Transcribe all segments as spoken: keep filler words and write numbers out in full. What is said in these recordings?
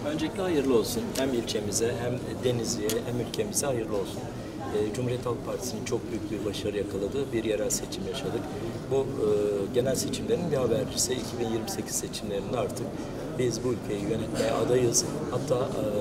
Öncelikle hayırlı olsun. Hem ilçemize, hem Denizli'ye, hem ülkemize hayırlı olsun. E, Cumhuriyet Halk Partisi'nin çok büyük bir başarı yakaladığı bir yerel seçim yaşadık. Bu e, genel seçimlerin bir habercisi. iki bin yirmi sekiz seçimlerinde artık biz bu ülkeyi yönetmeye adayız. Hatta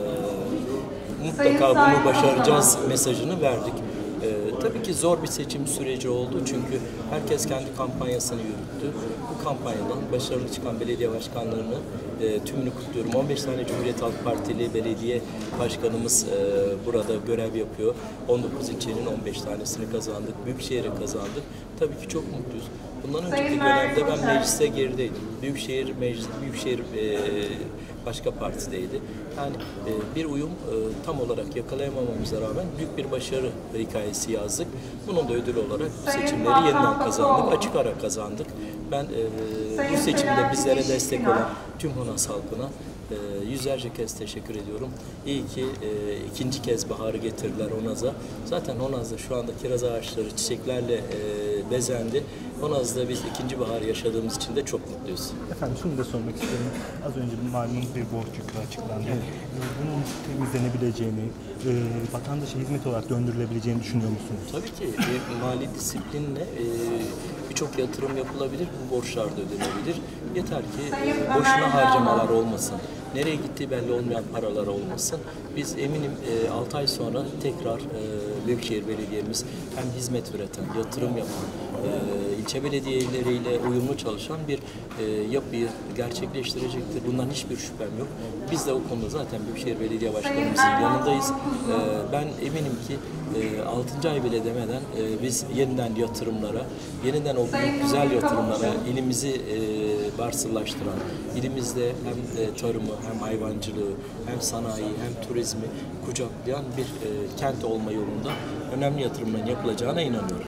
e, mutlaka bunu başaracağız mesajını verdik. Ee, tabii ki zor bir seçim süreci oldu çünkü herkes kendi kampanyasını yürüttü. Bu kampanyadan başarılı çıkan belediye başkanlarını e, tümünü kutluyorum. on beş tane Cumhuriyet Halk Partili belediye başkanımız e, burada görev yapıyor. on dokuz ilçenin on beş tanesini kazandık. Büyükşehir'i kazandık. Tabii ki çok mutluyuz. Bundan önceki dönemde ben mecliste gerideydim. Büyükşehir meclis, Büyükşehir e, başka partideydi. Yani e, bir uyum e, tam olarak yakalayamamamıza rağmen büyük bir başarı hikayesi yazdık. Bunun da ödülü olarak bu seçimleri yeniden kazandık. Açık ara kazandık. Ben e, bu seçimde bizlere destek olan tüm Honaz halkına e, yüzlerce kez teşekkür ediyorum. İyi ki e, ikinci kez baharı getirdiler Honaz'a. Zaten Honaz'da şu anda kiraz ağaçları çiçeklerle e, bezendi. Honaz'da biz ikinci bahar yaşadığımız için de çok mutluyuz. Efendim şunu da sormak istiyorum. Az önce malum bir borç yükü açıklandı. Evet. Bunun temizlenebileceğini, e, vatandaşa hizmet olarak döndürülebileceğini düşünüyor musunuz? Tabii ki bir mali disiplinle e, birçok yatırım yapılabilir, bu borçlar da ödenebilir. Yeter ki e, boşuna harcamalar olmasın. Nereye gittiği belli olmayan paralar olmasın. Biz eminim e, altı ay sonra tekrar e, Büyükşehir Belediye'miz hem hizmet üreten, yatırım yapan, e, ilçe belediyeleriyle uyumlu çalışan bir e, yapıyı gerçekleştirecektir. Bundan hiçbir şüphem yok. Biz de o konuda zaten Büyükşehir Belediye Başkanımızın yanındayız. E, ben eminim ki e, altıncı ay bile demeden e, biz yeniden yatırımlara, yeniden o büyük güzel yatırımlara ilimizi e, varsıllaştıran, ilimizde hem e, tarımı, hem hayvancılığı, hem sanayi, hem turizmi kucaklayan bir e, kent olma yolunda önemli yatırımların yapılacağına inanıyorum.